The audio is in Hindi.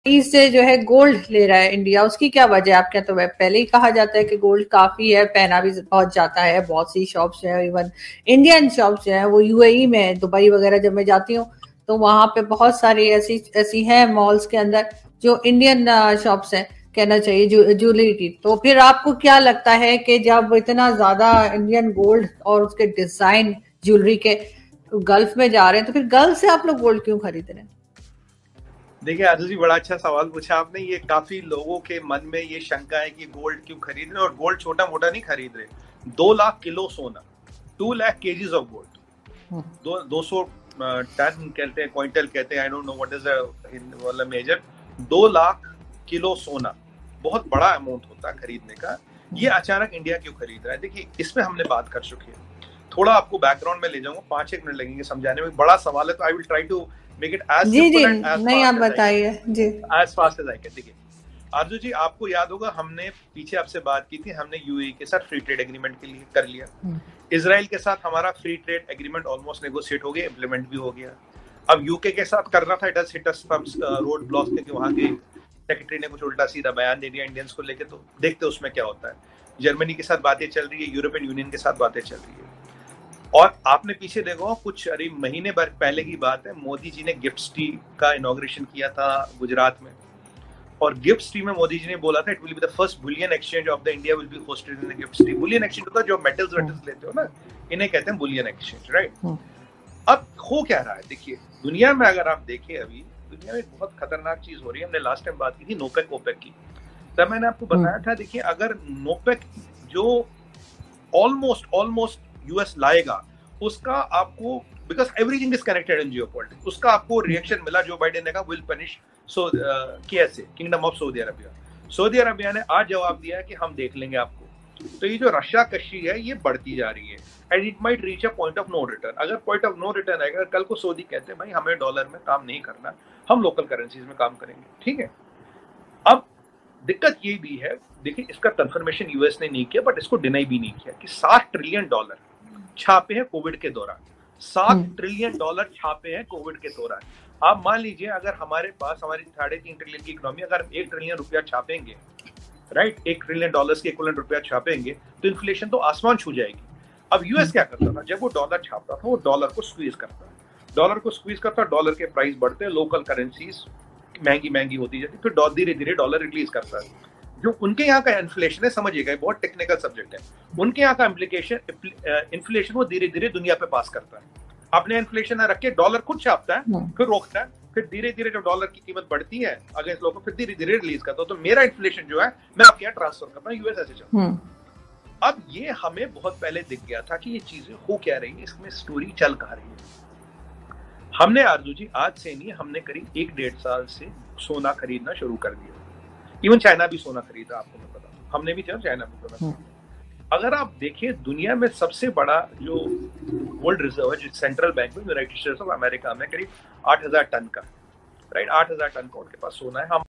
से जो है गोल्ड ले रहा है इंडिया, उसकी क्या वजह है आपके यहाँ? तो पहले ही कहा जाता है कि गोल्ड काफी है, पहना भी बहुत जाता है, बहुत सी शॉप्स हैं, इवन इंडियन शॉप्स हैं, वो यूएई में दुबई वगैरह जब मैं जाती हूँ तो वहां पे बहुत सारी ऐसी ऐसी हैं मॉल्स के अंदर जो इंडियन शॉप्स हैं, कहना चाहिए ज्वेलरी की। तो फिर आपको क्या लगता है कि जब इतना ज्यादा इंडियन गोल्ड और उसके डिजाइन ज्वेलरी के गल्फ में जा रहे हैं, तो फिर गल्फ से आप लोग गोल्ड क्यों खरीद रहे हैं? देखिए आरजू जी, बड़ा अच्छा सवाल पूछा आपने। ये काफी लोगों के मन में ये शंका है कि गोल्ड क्यों खरीद रहे, और गोल्ड छोटा मोटा नहीं खरीद रहे। 2 लाख किलो सोना, 2 lakh KGs of gold, 200 ton कहते हैं, क्विंटल कहते हैं, I don't know what is the measure. 2 lakh kilo सोना बहुत बड़ा अमाउंट होता है खरीदने का। ये अचानक इंडिया क्यों खरीद रहा है? देखिए, इसमें हमने बात कर चुकी है। थोड़ा आपको बैकग्राउंड में ले जाऊंगा, 5-1 मिनट लगेंगे समझाने में, बड़ा सवाल है, तो I will try to make it as जी जी, सिंपल एंड एज नहीं आप फास्ट एज आई बताइए जी। Can, as fast as I can. देखिए आरजू जी, आपको याद होगा हमने पीछे आपसे बात की थी, हमने यूएई के साथ फ्री ट्रेड एग्रीमेंट के लिए कर लिया। इजराइल के साथ हमारा free trade agreement almost negotiate हो गया, इंप्लीमेंट भी हो गया। अब यूके के साथ करना था, it has hit us from road block, क्योंकि वहां के सेक्रेटरी ने कुछ उल्टा सीधा बयान दे दिया इंडियंस को लेके, तो देखते उसमें क्या होता है। जर्मनी के साथ बातें चल रही है, यूरोपियन यूनियन के साथ बातें चल रही है। और आपने पीछे देखो, कुछ महीने भर पहले की बात है, मोदी जी ने गिफ्ट सिटी का इनॉग्रेशन किया था गुजरात में। और गिफ्ट सिटी में मोदी जी ने बोला था, it will be the first bullion exchange of the India will be hosted in the GIFT city. Bullion exchange होता है जो मेटल्स वेटल्स लेते हो ना, इन्हें कहते हैं बुलियन एक्सचेंज, राइट। अब हो क्या रहा है? देखिए, दुनिया में अगर आप देखें, अभी दुनिया में बहुत खतरनाक चीज हो रही है। हमने लास्ट टाइम बात की थी नोपेक ओपेक की, तब मैंने आपको बताया था, देखिए अगर नोपेक जो ऑलमोस्ट यूएस लाएगा, उसका आपको, because everything is connected in geopolitics, उसका आपको रिएक्शन मिला। जो बाइडेन ने कहा विल पनिश कैसे kingdom of Saudi Arabia. Saudi Arabia ने आज जवाब दिया है कि हम देख लेंगे आपको। तो ये जो रशिया कशी है ये बढ़ती जा रही है, and it might reach a point of no return. अगर पॉइंट ऑफ नो रिटर्न आएगा, कल को सऊदी कहते हैं भाई हमें डॉलर में काम नहीं करना, हम लोकल करेंसीज में काम करेंगे, ठीक है। अब दिक्कत ये भी है, देखिए इसका कंफर्मेशन यूएस ने नहीं किया, बट इसको डिनाई भी नहीं किया कि $7 ट्रिलियन छापे हैं कोविड के दौरान। $7 ट्रिलियन छापे हैं कोविड के दौरान। आप मान लीजिए, अगर हमारे पास हमारी 3.5 ट्रिलियन की इकोनॉमी, अगर 1 ट्रिलियन रुपया छापेंगे, राइट, $1 ट्रिलियन के इक्विवेलेंट रुपया छापेंगे, तो इन्फ्लेशन तो आसमान छू जाएगी। अब यूएस क्या करता था? जब वो डॉलर छापता था, वो डॉलर को स्क्वीज करता, डॉलर के प्राइस बढ़ते, लोकल करेंसीज महंगी होती जाती, फिर धीरे धीरे डॉलर रिलीज करता है। जो उनके यहाँ का इन्फ्लेशन है, समझिएगा बहुत टेक्निकल सब्जेक्ट है, उनके यहाँ का इन्फ्लेशन वो धीरे धीरे दुनिया पे पास करता है। अपने इन्फ्लेशन रख के डॉलर खुद छापता है, फिर रोकता है, फिर धीरे धीरे जब डॉलर की कीमत बढ़ती है अगेंस्ट लोगों, फिर धीरे धीरे रिलीज करता हूँ। तो मेरा इन्फ्लेशन जो है मैं आपके यहाँ ट्रांसफर करता हूँ, यूएस ऐसे चलता है। अब ये हमें बहुत पहले दिख गया था कि ये चीजें हो क्या रही है, इसमें स्टोरी चल कहा रही है। हमने आरजू जी आज से नहीं, हमने करीब 1-1.5 साल से सोना खरीदना शुरू कर दिया। इवन चाइना भी सोना खरीदा, आपको मैं बता दूं, हमने भी चाइना भी सोना। अगर आप देखिए, दुनिया में सबसे बड़ा जो गोल्ड रिजर्व है, जो सेंट्रल बैंक में यूनाइटेड स्टेट्स ऑफ अमेरिका में करीब 8,000 टन का, राइट, 8,000 टन का उनके पास सोना है। हम